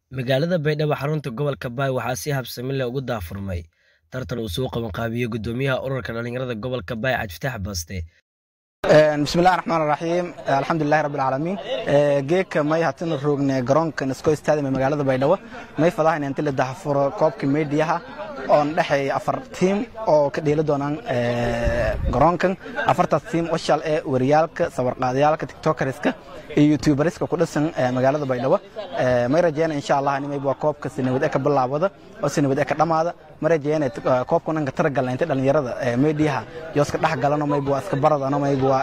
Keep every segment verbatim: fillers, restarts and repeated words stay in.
Magaalada Baydhabo xarunta gobolka Bay waxaa si habsami leh ugu daafurmay tartan uu soo qaban qaabiyay gudoomiyaha ururka dhalinyarada gobolka Bay Cabdifatax Baaste. بسم الله الرحمن الرحيم الحمد لله رب العالمين جيك ما يهتن روغن جرونك نسكو استاد من مغالده باydhabo may fadahan inta la daafuro koobka meediyaha oo dhaxay afar team oo ka dheelo doonaan garoonkan afarta team oo shal ee wariyalka sawirqaadayalka tiktokerska iyo youtuberska ku dhisan magaalada baydhabo may rajeen insha Allah inay baa koobka sinawad ka bilaabada oo sinawad ka dhamaada ma rajeen koobkan ka targalna inta dhalinyarada meediyaha iyo iska dhaxgalano may baa iska baradano may baa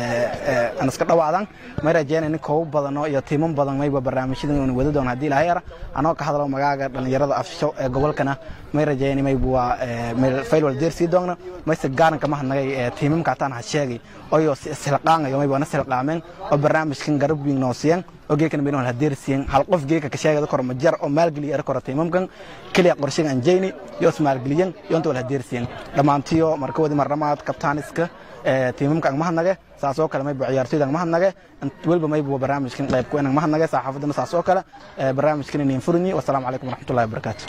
aan iska dhawaadan ma rajeen in koob badan iyo tiimam badan may baa barnaamijyadan wada doon hadii la hayra anoo ka hadlo magaaga dhalinyarada afsho ee gobolkana may rajeen may baa meel fayl wal deersi doona may se gaaran kama hanagay tiimamka taan ha sheegay oo silqaanay may baa nasilqaameen oo barnaamijkan garab weyn noosiyeen oo geekan been wal deersiin hal qof geeka ka sheegay kor ma jar oo maalgeli er kor tiimamkan kaliya qorshaga anjeyni iyo maalgeliyan iyo inta wal deersiin dhamaantiyo marka wadi marnamaad kabtaaniska tiimamka ma hanagay saasoo kale may baa ciyaartooyda ma hanagay walba may baa barnaamijkan qayb ku inaan ma hanagay saxaafadana saasoo kale barnaamijkan inaan furni wassalaamu calaykum waraxmatullaahi wabarakaatuh.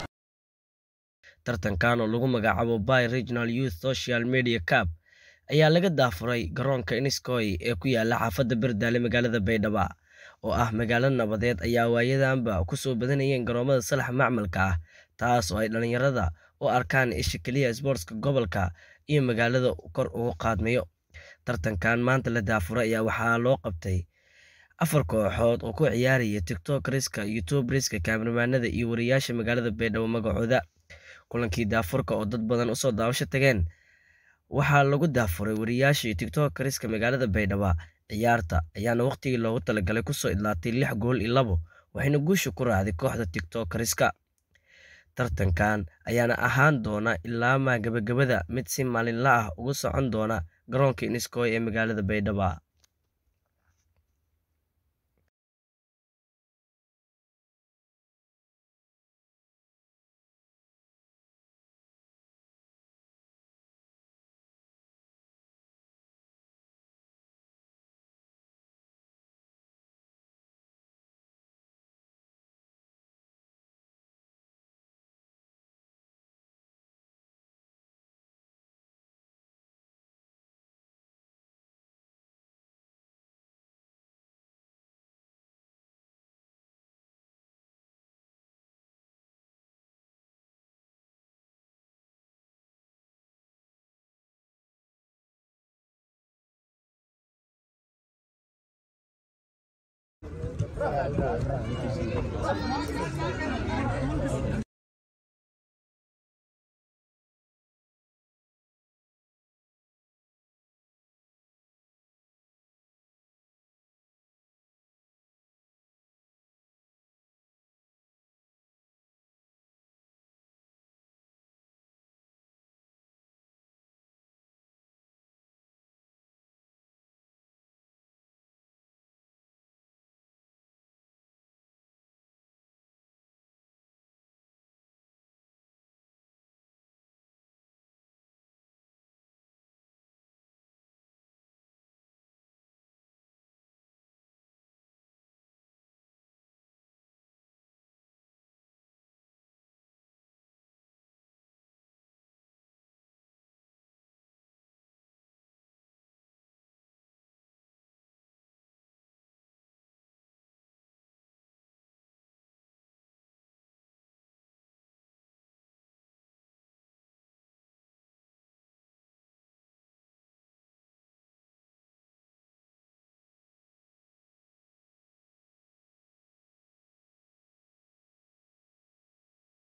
tartankan oo lagu magacaabo Bay Regional Youth Social Media Cup ayaa laga daafuray garoonka Iniskoy ee ku yaala xaafadda Bardaale magaalada Baydhabo oo ah magaalo nabadeed ayaa waayadanba ku soo badanayeen garoomada salax macmalka ah taas oo ay dhalinyarada u arkaan isha kaliya sportska gobolka iyo magaalada kor ugu qaadmayo. tartankan maanta la daafuray ayaa waxaa loo qabtay afar kooxood oo ku ciyaaraya tiktokerska, youtuberska, kaameramanada iyo wariyaasha magaalada Baydhabo magacooda. kulankii daafurka oo dad badan u soo daawasho tageen waxaa lagu daafuray wariyaashii tiktokerska magaalada Baydhabo. ciyaarta ayaana waqtigii loogu talagalay ku soo idlaatay lix gool iyo labo waxayna guusha ku raacday kooxda tiktokerska. tartankan ayaana ahaan doona ilaa ma gabagabada mid si maalinle ah ugu socon doona garoonka Iniskoy ee magaalada Baydhabo.